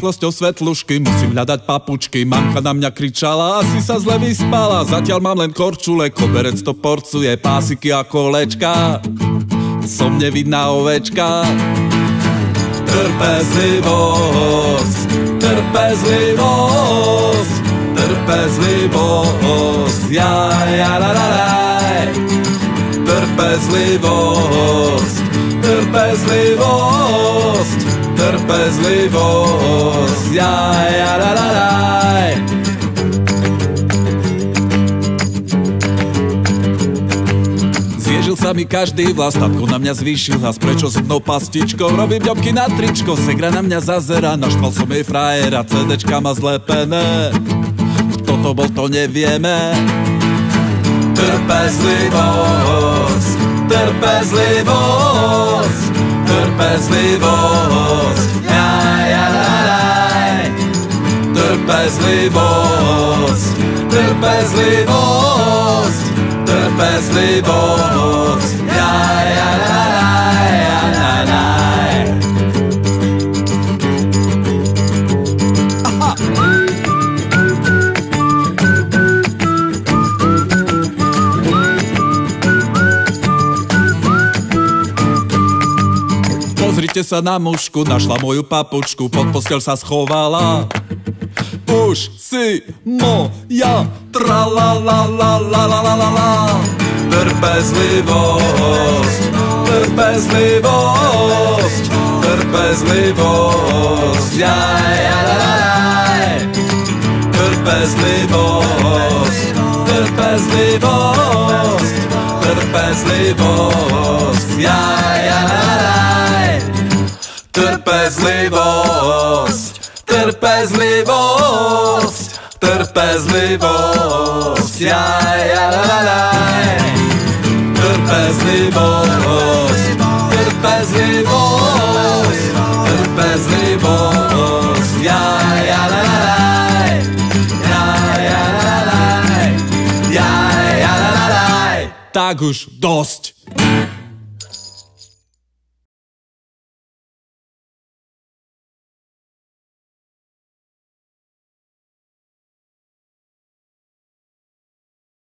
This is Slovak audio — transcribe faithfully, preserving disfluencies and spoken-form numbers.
rýchlosťou svetlušky, musím hľadať papučky. Mamka na mňa kričala, asi sa zle vyspala. Zatiaľ mám len korčule, koberec to porcuje, pásiky a kolečka. Som nevidná ovečka. Trpezlivosť, trpezlivosť, trpezlivosť, ja, ja, la, la, la. Trpezlivosť, trpezlivosť, trpezlivosť, ja, ja, la, la, la. Zježil sa mi každý vlas, tatko na mňa zvýšil hlas, prečo s mnou pastičkou robím ďobky na tričko. Segra na mňa zazera, naštval som jej frajera, cédečka má zlepené. Kto to bol, to nevieme. Trpezlivosť, trpezlivosť, trpezlivosť, jaj, jaj, jaj. Trpezlivosť, trpezlivosť, trpezlivosť, jaj, jaj, jaj, jaj, jaj. Pozrite sa na mužku, našla moju papučku, pod posteľ sa schovala. Už si moja, tra la la la la la la la la. Trpezlivosť, trpezlivosť, trpezlivosť, jaj, jaj, jaj. Trpezlivosť, trpezlivosť, trpezlivosť, jaj, jaj, jaj. Trpezlivosť, trpezlivosť, trpezlivosť, jaj, jaj, jaj. Trpezlivosť, trpezlivosť, trpezlivosť, jaj, jaj, jaj. Jaj, jaj, jaj, jaj, jaj, jaj. Tak už dosť.